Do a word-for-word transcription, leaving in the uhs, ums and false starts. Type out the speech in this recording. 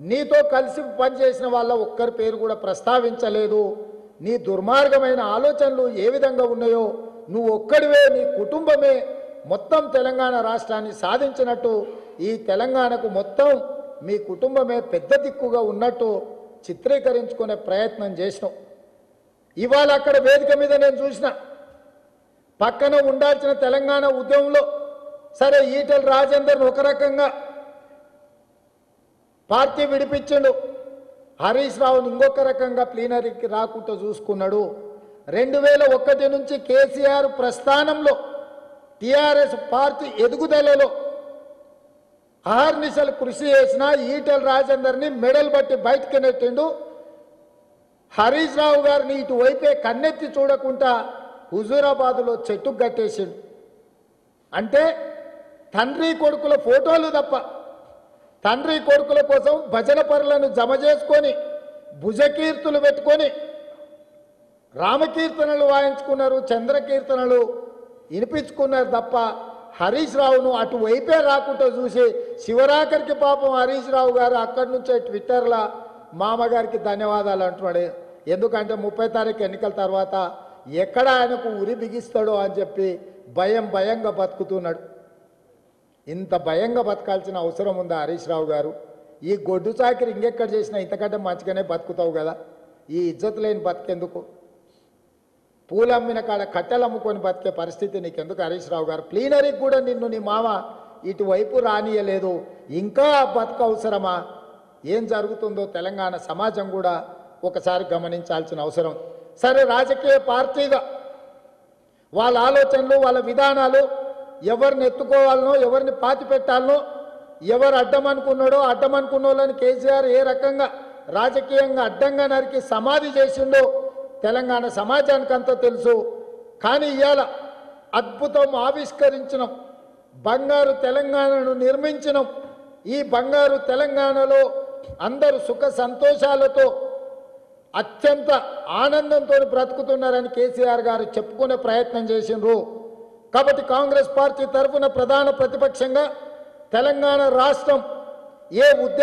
నీతో కలిసి పనిచేసిన వాళ్ళ ఒక్కరి పేరు కూడా ప్రస్తావించలేదు. నీ దుర్మార్గమైన ఆలోచనలు ఏ విధంగా ఉన్నాయో నువ్వు ఒక్కడివే, నీ కుటుంబమే మొత్తం తెలంగాణ రాష్ట్రాన్ని సాధించినట్టు, ఈ తెలంగాణకు మొత్తం మీ కుటుంబమే పెద్ద దిక్కుగా ఉన్నట్టు చిత్రీకరించుకునే ప్రయత్నం చేసినాం. ఇవాళ అక్కడ వేదిక మీద నేను చూసిన పక్కన ఉండాల్సిన తెలంగాణ ఉద్యమంలో సరే ఈటెల రాజేందర్ను ఒక రకంగా పార్టీ విడిపించిండు, హరీష్ రావుని ఇంకొక రకంగా ప్లీనరీకి రాకుండా చూసుకున్నాడు. రెండు వేల ఒకటి నుంచి కేసీఆర్ ప్రస్థానంలో టీఆర్ఎస్ పార్టీ ఎదుగుదలలో అహర్నిశలు కృషి చేసిన ఈటెల రాజేందర్ని మెడల్ బట్టి బయటకు నెట్టిండు. హరీష్ రావు గారిని ఇటువైపే కన్నెత్తి చూడకుండా హుజూరాబాదులో చెట్టుకు కట్టేసిండు. అంటే తండ్రి కొడుకుల ఫోటోలు తప్ప తండ్రి కొడుకుల కోసం భజన పరులను జమ చేసుకొని భుజకీర్తులు పెట్టుకొని రామకీర్తనలు వాయించుకున్నారు, చంద్రకీర్తనలు వినిపించుకున్నారు తప్ప హరీష్ రావును అటువైపే రాకుండా చూసి శివరాకరికి పాపం హరీష్ రావు గారు అక్కడి నుంచే ట్విట్టర్లో మామగారికి ధన్యవాదాలు అంటున్నాడు. ఎందుకంటే ముప్పై తారీఖు ఎన్నికల తర్వాత ఎక్కడ ఆయనకు ఉరి బిగిస్తాడో అని చెప్పి భయం భయంగా బతుకుతున్నాడు. ఇంత భయంగా బతకాల్సిన అవసరం ఉందా హరీష్ రావు గారు? ఈ గొడ్డు చాకిరి ఇంకెక్కడ చేసినా ఇంతకంటే మంచిగానే బతుకుతావు కదా, ఈ ఇజ్జత్ లేని బతికెందుకు? పూలు అమ్మిన కాడ కట్టెలు అమ్ముకొని బతికే పరిస్థితి నీకెందుకు హరీష్ రావు గారు? ప్లీనరీకి కూడా నిన్ను నీ మామ ఇటువైపు రానియలేదు, ఇంకా బతుకు అవసరమా? ఏం జరుగుతుందో తెలంగాణ సమాజం కూడా ఒకసారి గమనించాల్సిన అవసరం. సరే, రాజకీయ పార్టీగా వాళ్ళ ఆలోచనలు వాళ్ళ విధానాలు ఎవరిని ఎత్తుకోవాలనో ఎవరిని పాతి పెట్టాలనో ఎవరు అడ్డమనుకున్నాడో అడ్డమనుకున్న వాళ్ళని కేసీఆర్ ఏ రకంగా రాజకీయంగా అడ్డంగా నరికి సమాధి చేసిండో తెలంగాణ సమాజానికి అంతా తెలుసు. కానీ ఇవాళ అద్భుతం ఆవిష్కరించినాం, బంగారు తెలంగాణను నిర్మించినాం. ఈ బంగారు తెలంగాణలో అందరూ సుఖ సంతోషాలతో అత్యంత ఆనందంతో బ్రతుకుతున్నారని కేసీఆర్ గారు చెప్పుకునే ప్రయత్నం చేసిండ్రు. కాబట్టి కాంగ్రెస్ పార్టీ తరఫున ప్రధాన ప్రతిపక్షంగా తెలంగాణ రాష్ట్రం ఏ ఉద్దేశం